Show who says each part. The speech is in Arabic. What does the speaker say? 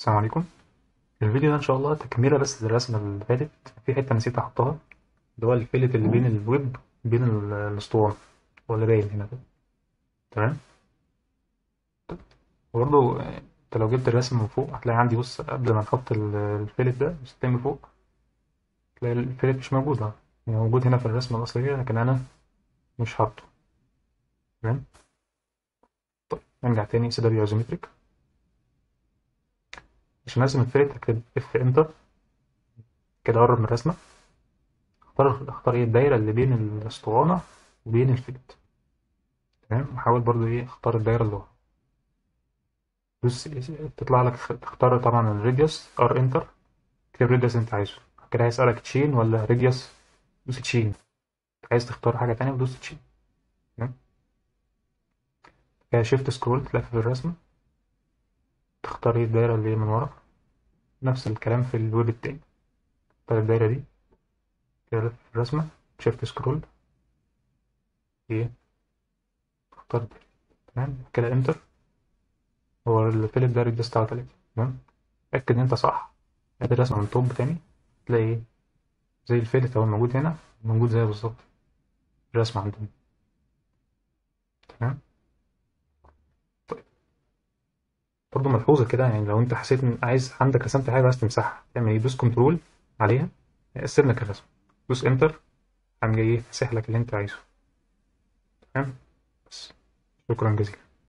Speaker 1: السلام عليكم. الفيديو ده ان شاء الله تكمله بس للرسمه اللي فاتت. في حته نسيت احطها، اللي هو الفيلت اللي بين الويب بين الاسطوانه، هو اللي باين هنا كده. تمام. وبرضه انت لو جبت الرسم من فوق هتلاقي عندي، بص، قبل ما نحط الفيلت ده بص تاني من فوق تلاقي الفيلت مش موجود اهو. يعني موجود هنا في الرسمه الاصليه لكن انا مش حاطه. تمام. طيب نرجع تاني سيناريو ايزومتريك. عشان ارسم الفيلت هكتب اف انتر كده، اقرب من الرسمه. اختار ايه الدايره اللي بين الاسطوانه وبين الفيلت. تمام. وحاول برضو ايه اختار الدايره اللي ورا. دوس تطلع لك تختار طبعا الراديوس ار انتر. اكتب الراديوس انت عايزه. كده هيسألك تشين ولا راديوس. دوس تشين. عايز تختار حاجة تانية ودوس تشين. تمام. كده شيفت سكرول تلف في الرسمة، تختار ايه الدايرة اللي هي من ورا. نفس الكلام في الويب التاني. تختار الدايرة دي كده لف في الرسمة، شيفت سكرول، ايه تختار دي. تمام كده انتر. هو الفيلت ده الراديوس بتاعه 3. تمام. اتأكد ان انت صح. ادي الرسمة من توب تاني، تلاقي ايه زي الفيلت اهو موجود هنا، موجود زي بالظبط الرسمة عندنا. تمام. طيب برضه ملحوظة كده، يعني لو انت حسيت ان عايز عندك رسمت حاجة عايز تمسحها تعمل ايه؟ دوس كنترول عليها يقسم لك الرسم، دوس انتر قام جاي ايه فاسح لك اللي انت عايزه. تمام. بس شكرا جزيلا.